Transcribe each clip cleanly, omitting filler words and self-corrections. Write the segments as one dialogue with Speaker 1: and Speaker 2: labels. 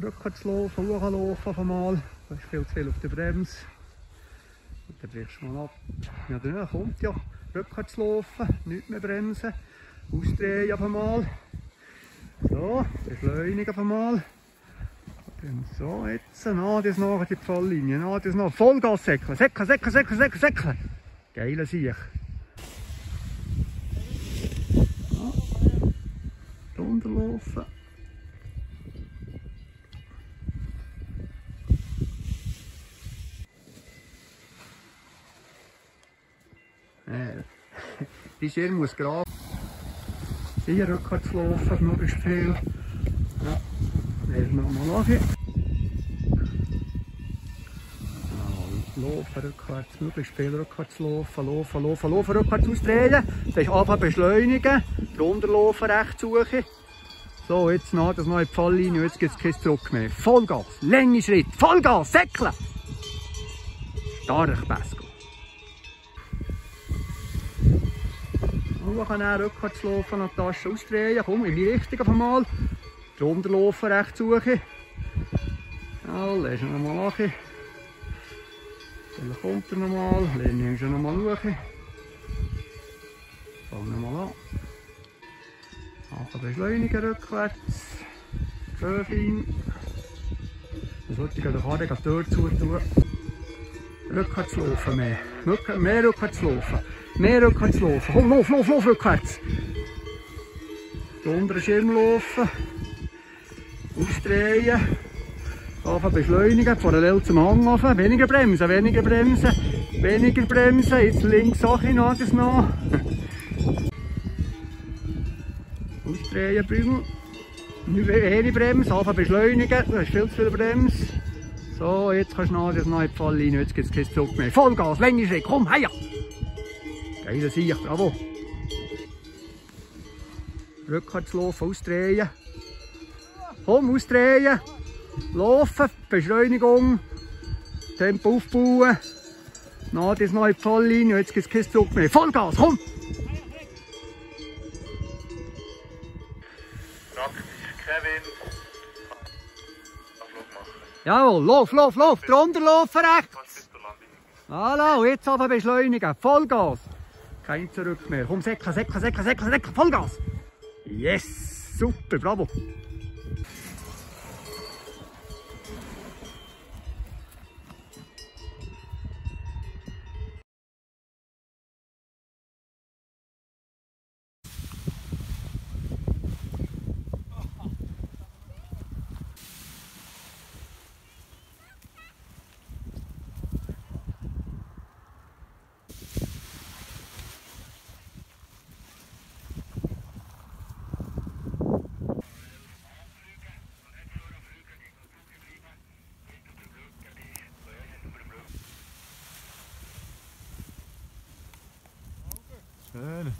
Speaker 1: rückwärts laufen, hochlaufen auf einmal. Da ist viel zu viel auf der Bremse. Und dann brichst du mal ab. Ja, dann kommt ja. Rückwärts laufen, nicht mehr bremsen. Ausdrehen auf einmal. So, beschleunigen auf einmal. So, jetzt das nachher die Pfalllinie. Das noch Vollgas säckeln. Säckeln. Geiler Sieg. Runterlaufen. Die Schirm muss gerade hier rückwärts laufen, möglichst viel. Ja, nehmen wir mal an. Laufen rückwärts, möglichst viel rückwärts laufen, rückwärts ausdrehen. Das ist anfangen beschleunigen, drunter laufen, rechts suchen. So, jetzt noch das neue Pfalllinie, jetzt gibt es kein Zurück mehr. Vollgas, lange Schritt, Vollgas, säckeln! Stark, Pesco. Ich kann auch rückwärts laufen, an die Tasche ausdrehen. Komm, in die Richtung auf einmal. Drunter laufen, rechts suchen. Ja, lassen wir nochmal an. Dann kommt er nochmal, lassen wir nochmal schauen. Fangen wir mal an. Einfach beschleunigen rückwärts. Schön fein. Dann sollte ich den Karren dort zutun. Rückwärts laufen mehr. Mehr rückwärts laufen. Mehr rückwärts laufen. Komm, lauf rückwärts. Unter den Schirm laufen. Ausdrehen. Anfangen beschleunigen. Parallel zum Hang auf. Weniger bremsen. Jetzt links auch noch. Das noch. Ausdrehen, Bügel. Nicht wenig Bremse. Anfangen beschleunigen. Da ist viel zu viel Bremse. So, jetzt kannst du noch das neue Pfalllinie. Jetzt gibt es kein Zug mehr. Vollgas, lange Schritt. Komm, heia! Geiler Sieg, bravo! Rückwärts laufen, ausdrehen. Komm, ausdrehen. Laufen, Beschleunigung. Tempo aufbauen. Noch das neue Pfalllinie, jetzt gibt es kein Zug mehr. Vollgas, komm!
Speaker 2: Praktisch kein Wind. Abflug machen.
Speaker 1: Jawohl, lauf! Drunter laufen, rechts! Hallo, jetzt einfach beschleunigen. Vollgas! Kein Zurück mehr. Komm, säckeln. Vollgas! Yes! Super, bravo!
Speaker 2: Schön.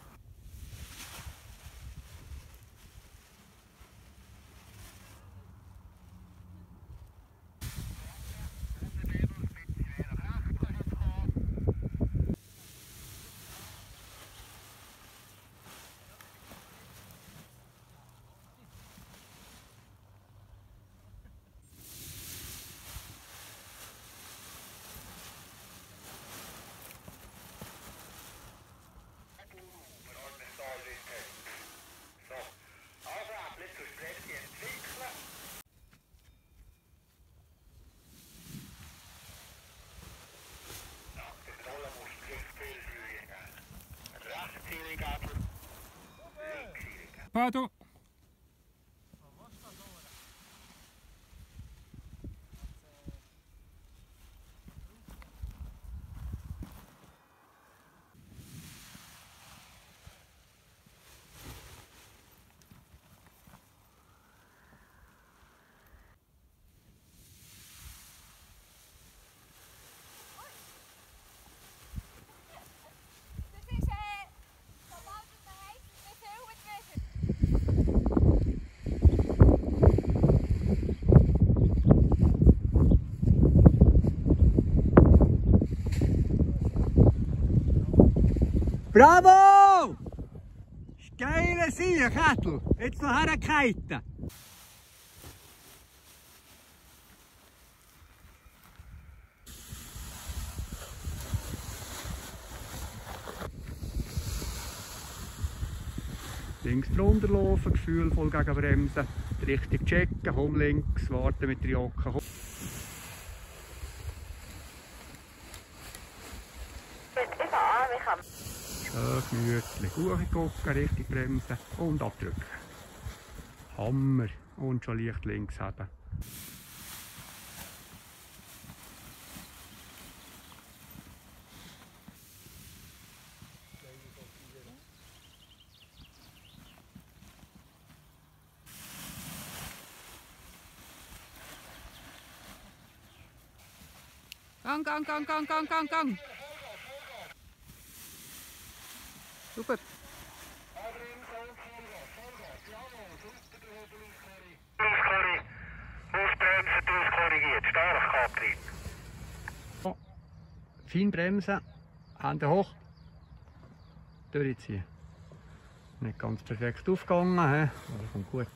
Speaker 3: Vado.
Speaker 1: Bravo! Geiler Sieg, Kettel. Jetzt noch hergehalten. Links drunter laufen, gefühlvoll gegen Bremsen. Die Richtung checken, komm links, warten mit der Jacke. Schön gemütlich. Hochgucken, richtig bremsen und abdrücken. Hammer. Und schon leicht links haben.
Speaker 3: Gang. Super.
Speaker 2: Ausbremsen, auskorrigiert, stark gehabt.
Speaker 1: So. Fein bremsen, Hände hoch, durchziehen. Nicht ganz perfekt aufgegangen, aber kommt gut.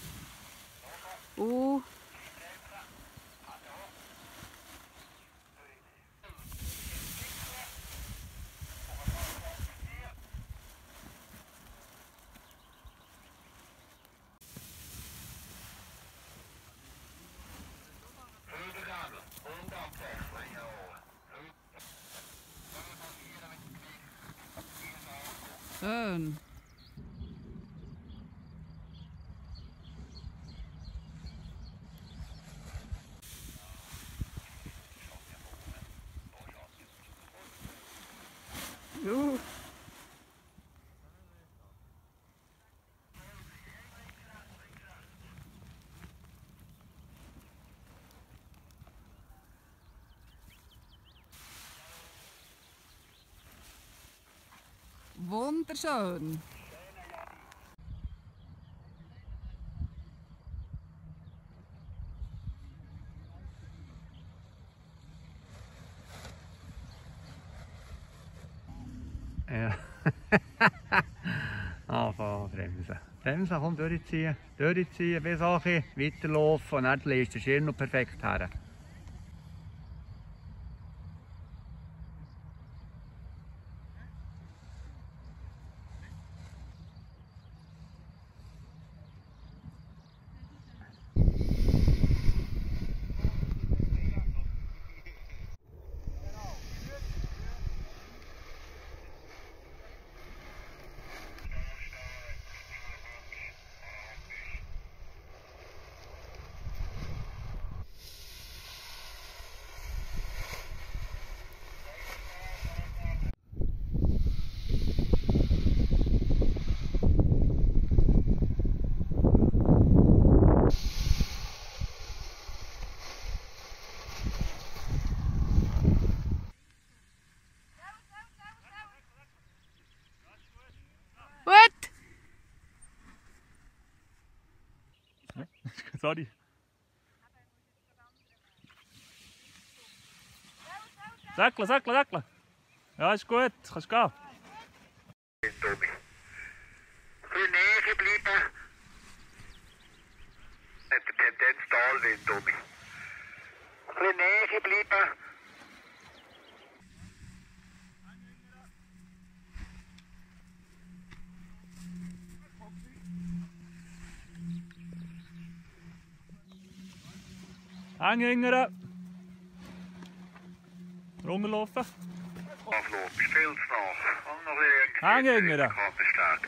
Speaker 3: Schön. Wunderschön.
Speaker 1: Ja. Anfangen bremsen. Bremsen, komm, durchziehen, bis Achi, weiterlaufen und dann legst du den Schirm noch perfekt her.
Speaker 3: Gut.
Speaker 2: Sorry. Säckle. Ja, ist gut, kannst gehen.
Speaker 4: Ein bisschen näher bleiben. Nicht der Tendenz Talwind, Tommy. Ein bisschen näher bleiben.
Speaker 2: Hängen. Runterlaufen.
Speaker 4: Afloop, viel zu nach. Und noch ein
Speaker 2: Hängen.
Speaker 4: bisschen stark.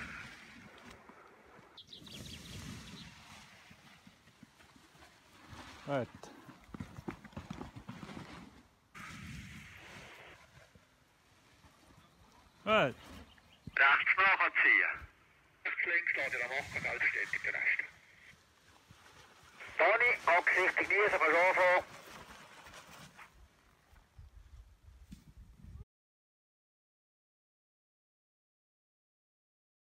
Speaker 2: Gut. Gut.
Speaker 4: Rechts nachziehen. Rechts, links lassen wir machen, selbstständig den Rest. Toni, Absicht, Genießen, aber so.